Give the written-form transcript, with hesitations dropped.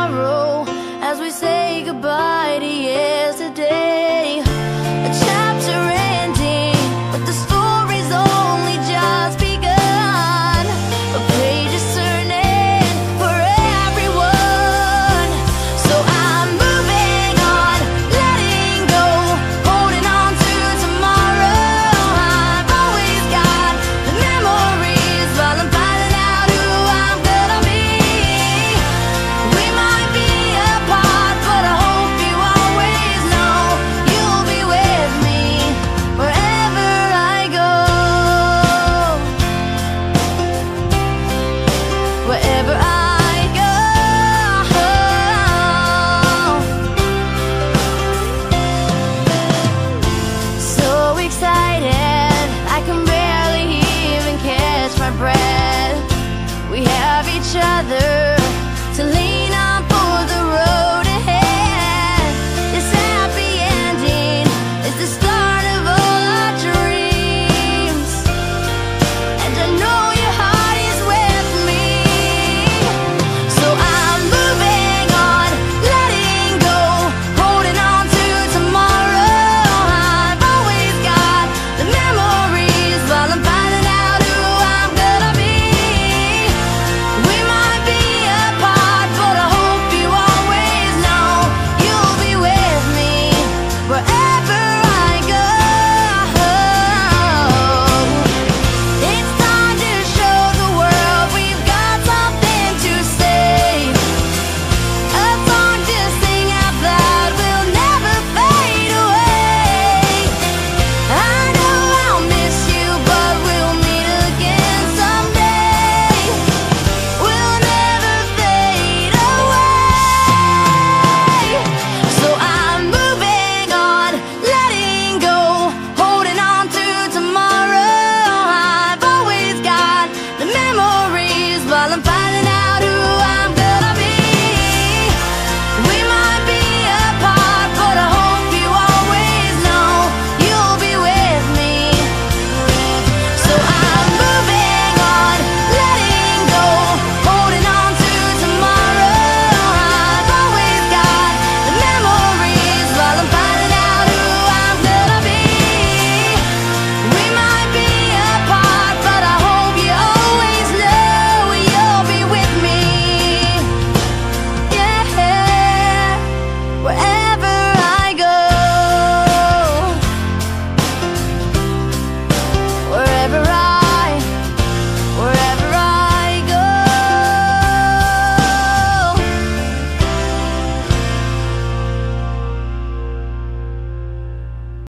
tomorrow as we say goodbye to yesterday. A chapter ending, but the story's only just begun. A page is turning for everyone. So I'm moving on, letting go, holding on to tomorrow. I've always got the memories while I'm finding out who I'm gonna be. We might be apart, but I hope you always know you'll be with me wherever I go. Wherever I go. So excited, I can barely even catch my breath. We have each other